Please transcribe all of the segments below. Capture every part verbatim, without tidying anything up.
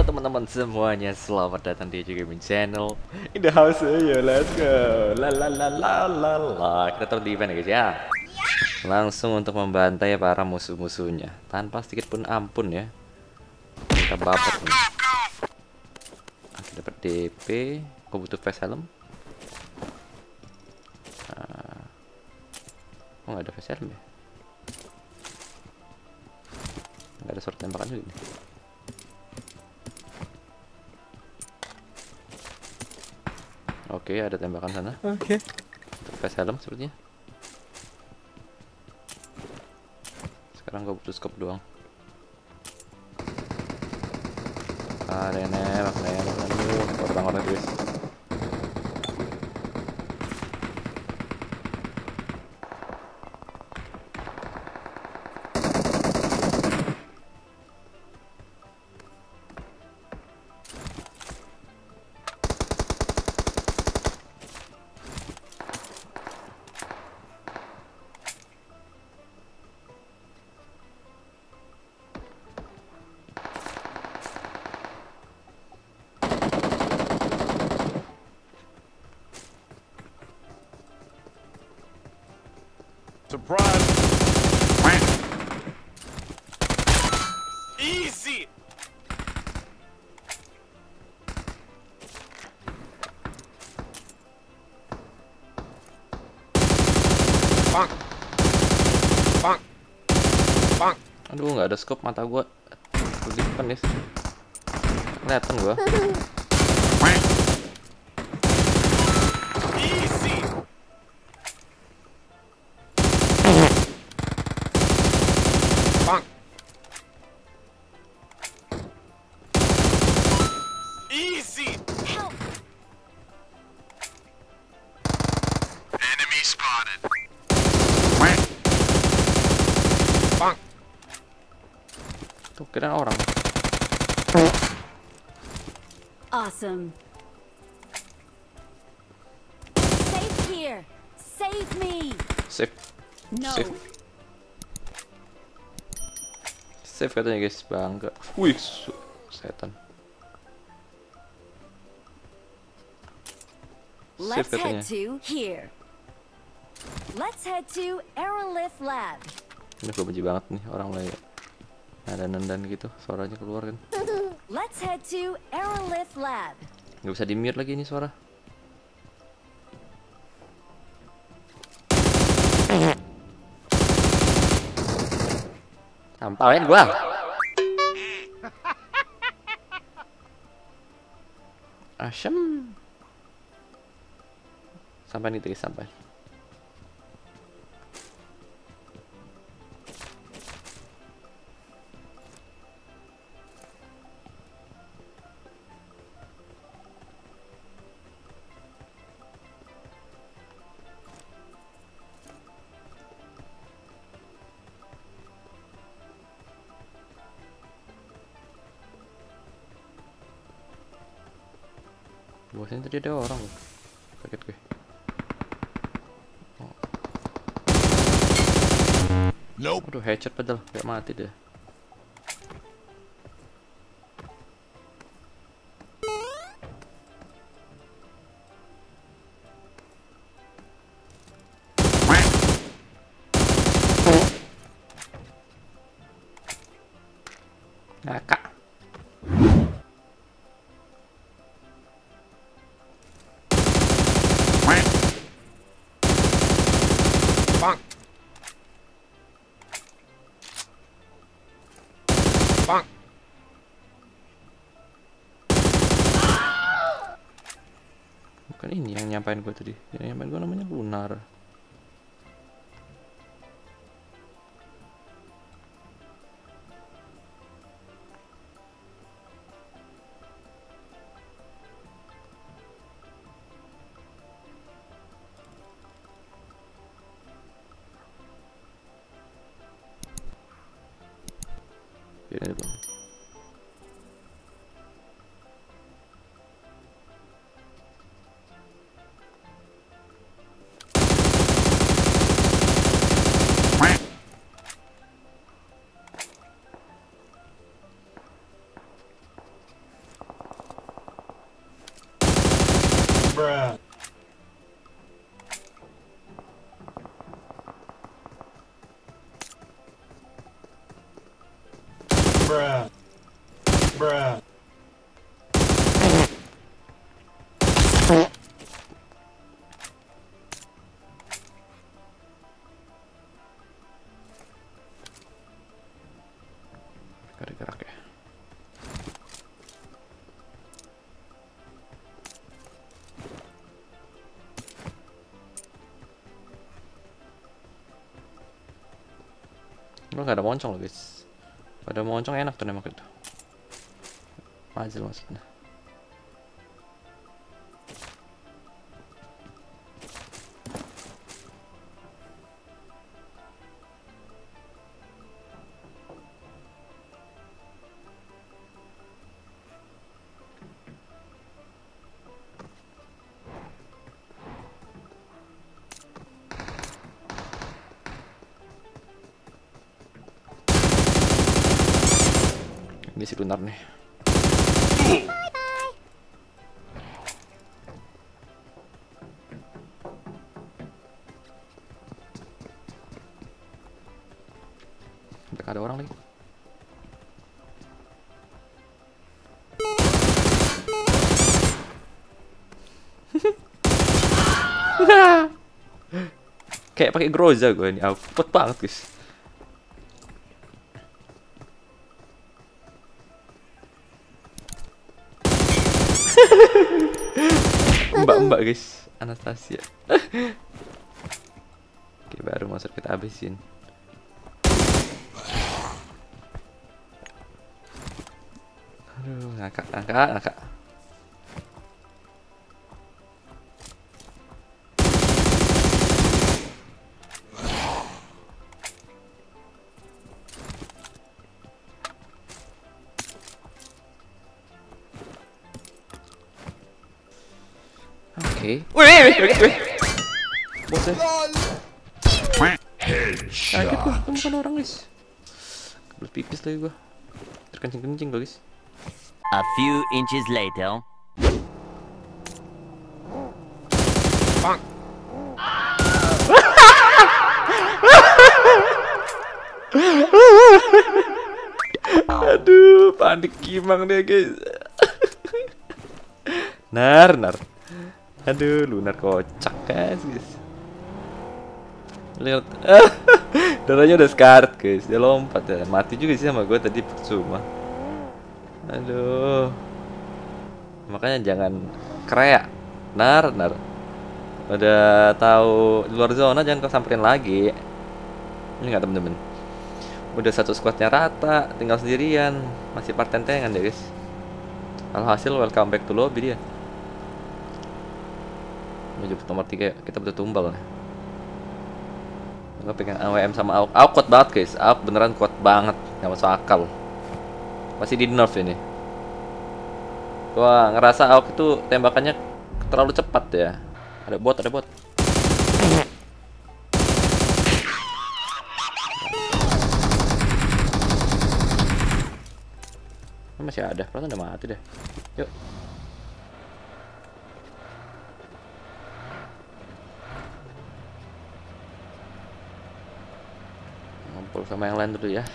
teman-teman semuanya, selamat datang di J Gaming Channel. In the house ya, let's go. La la la la la la. Kita taruh di event ya guys ya. Langsung untuk membantai para musuh-musuhnya tanpa sedikit pun ampun ya. Kita bapak nih. Oke, dapat D P. Kau butuh face helm? Nah. Oh, nggak ada face helm ya? Nggak ada surat tembakan juga nih. Oke, ada tembakan sana. Oke. Face helm sepertinya. Sekarang gue butuh scope doang. Ah, ada yang nembak, nembak, nembak. Orang-orang guys. Surprise! Easy! Bang! Bang! Bang! Aduh, nggak ada scope mata gua. Kelipan guys. Kelihatan gua. Easy! Bang! Easy! Help! Enemy spotted. Bang! Tuh, kira orang. Awesome. Save here. Save me. Save. No. Save. Save katanya guys, bangga. Wih, setan. Save Let's katanya. head to here. Let's head to Aerolift Lab. Ini gue benci banget nih orang lain. Ada nendan gitu, suaranya keluar kan. Let's head to Aerolift Lab. Nggak bisa di mute lagi ini suara. Tampain gua. Asem. Sampai nih guys, sampai. Gua sini tadi ada orang loh. Kaget gue. Oh. Nope. Aduh, headshot padahal kayak mati deh. Ngakak. Bang! Bang! Bukan ini yang nyampain gue tadi. Yang nyampain gue namanya Lunar. Ini bang. Bruh. Bruh. Gerak-gerak ya. Lu nggak ada moncong loh guys. Kalau ada moncong enak tuh nembak itu. Majil maksudnya. Ini si Lunar nih. Sampai ada orang lagi. Kayak pakai Groza gue ini, cepet banget guys. Mbak-mbak guys, Anastasia. Oke, baru monster kita habisin. Aduh, ngakak, ngakak, ngakak. Oke. Wih, wih, wih, wih. Bosnya. Kaget gua, itu bukan orang guys. Kebelet pipis lagi gua. Terkencing-kencing gua guys. A few inches later. Bonk. Aduh, panik gimang deh guys. Nar, nar. Aduh, Lunar kocak guys, guys. Lihat, darahnya udah sekarat guys. Dia lompat ya, mati juga sih sama gue tadi percuma. Aduh, makanya jangan kreak, nar, nar. Udah tahu di luar zona jangan kesamperin lagi. Ini nggak temen-temen. Udah satu squadnya rata, tinggal sendirian, masih partentengan deh guys. Alhasil welcome back to lobby dia. Menyebut nomor tiga, kita butuh tumbal. Gue pengen A W M sama A W P. A W P kuat banget guys, A W P beneran kuat banget, nggak masuk akal. Pasti di nerf ini. Gua ngerasa A W P itu tembakannya terlalu cepat ya. Ada bot, ada bot. Ini masih ada, perasaan udah mati deh. Yuk. Ngumpul sama yang lain dulu ya.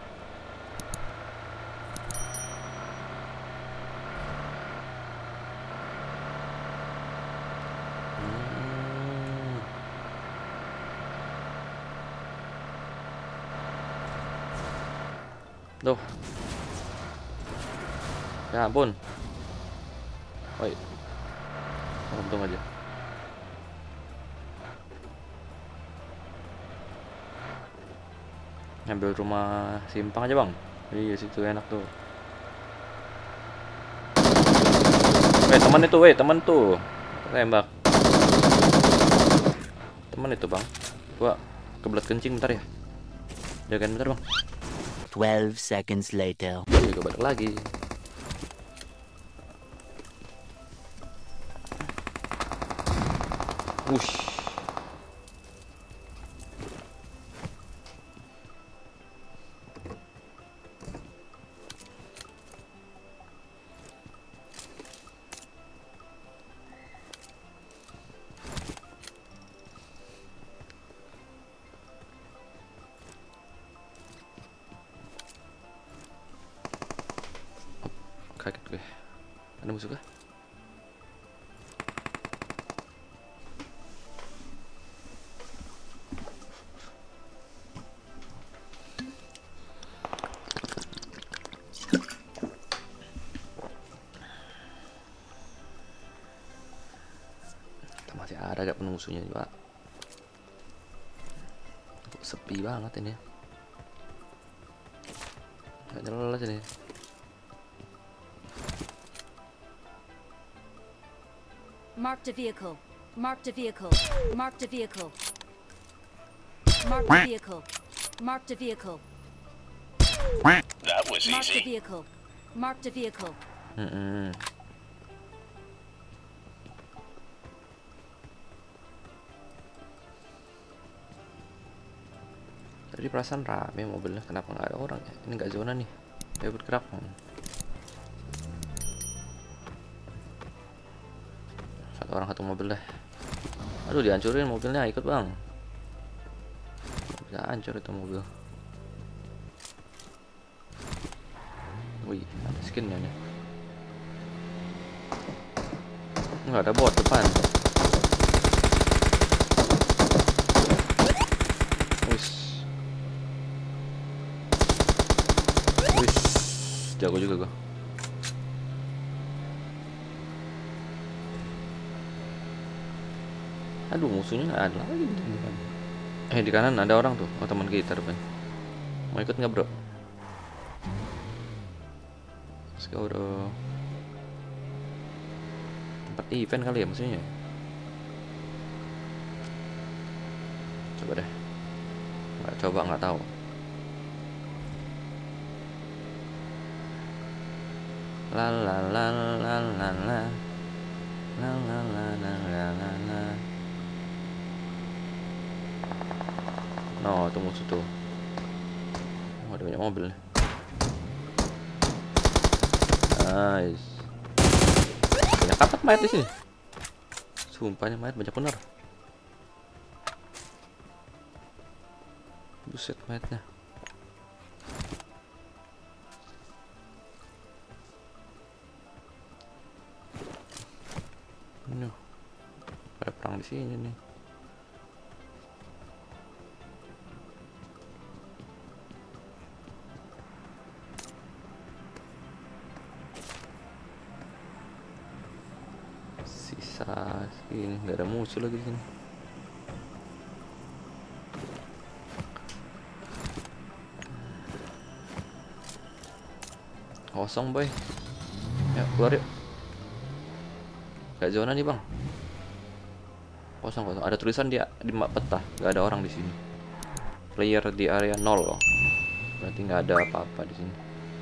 Hmm. Duh. Ya ampun. Oi. Untung aja. Ngambil rumah simpang aja bang. Iya situ enak tuh. Weh teman itu, weh teman tuh. Tembak. Teman itu bang. Gua kebelet kencing bentar ya. Jagain bentar bang. Twelve seconds later. Oke, gua balik lagi. Wush. Kaget gue. Ada musuh kah? Kita masih ada gak penuh musuhnya juga. Kok sepi banget ini. Gak jelas ini. Marked a vehicle. Marked a vehicle. Marked a vehicle. Marked a vehicle. Marked a vehicle. That was Marked a easy. vehicle. Marked a vehicle. Mm-mm. Tadi perasaan rame mobilnya, kenapa nggak ada orang ya? Ini nggak zona nih, dia bergerak. Satu orang satu mobil deh. Aduh, dihancurin mobilnya, ikut bang. Bisa hancur itu mobil. Wih, ada skinnya nih. Nggak ada bot depan. Wis. Wis, jago juga gua. Aduh, musuhnya nggak ada lagi di depan. Eh, di kanan ada orang tuh. Oh, teman kita depan. Mau ikut nggak, bro? Let's go, bro. Tempat event kali ya musuhnya. Coba deh. Nggak coba nggak tahu. La la la la la la la la la la la la la. No, itu musuh tuh. Oh, ada banyak mobil nih. Nice. Banyak kapat mayat di sini. Sumpahnya mayat banyak bener. Buset mayatnya. Ini ada perang di sini nih. Sisa ini nggak ada musuh lagi di sini. Kosong boy. Ya keluar yuk. Gak zona nih bang. Kosong kosong. Ada tulisan di di map peta. Gak ada orang di sini. Player di area nol loh. Berarti nggak ada apa-apa di sini.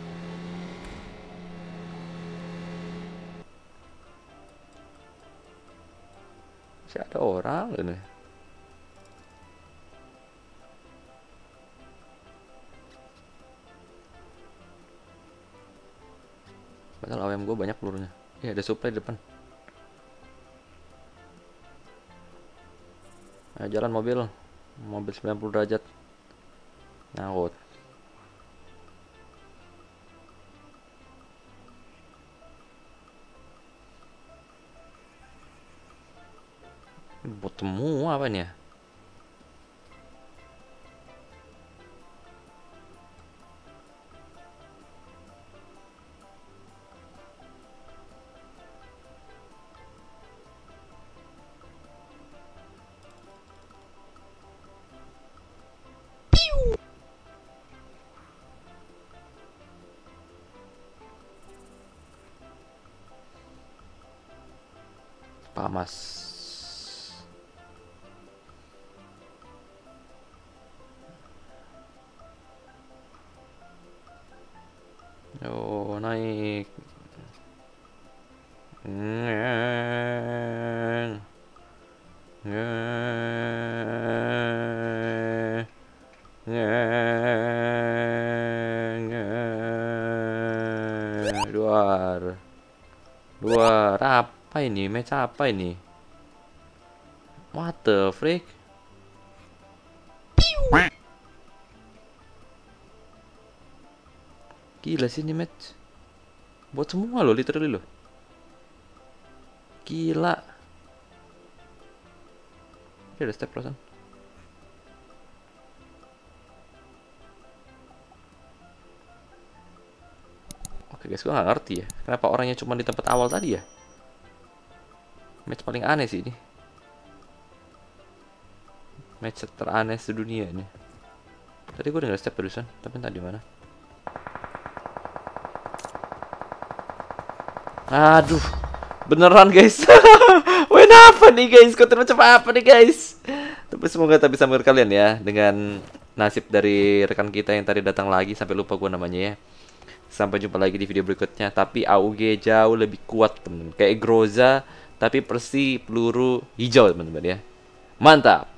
Masih ada orang ini. Padahal A W M gue banyak pelurunya. Iya, ada supply di depan. Ayo jalan mobil. Mobil sembilan puluh derajat. Nyangkut. Bot semua apa nih ya? Pamas. Oh, naik. Ngeng. Ngeng. Ngeng. Ngeng. Luar. Luar. Apa ini? Match apa ini? What the freak? Gila sih ini match. Bot semua loh, literally loh. Gila. Dia ada step perasaan. Oke guys, gue gak ngerti ya, kenapa orangnya cuma di tempat awal tadi ya. Match paling aneh sih ini. Match teraneh sedunia ini. Tadi gue dengar step terusan, tapi entah di mana. Aduh, beneran guys. Win apa nih guys? Konten macam apa nih guys? Tapi semoga tak bisa menghibur kalian ya dengan nasib dari rekan kita yang tadi datang lagi, sampai lupa gue namanya ya. Sampai jumpa lagi di video berikutnya. Tapi A U G jauh lebih kuat teman-teman. Kayak Groza tapi Persi peluru hijau teman-teman ya. Mantap.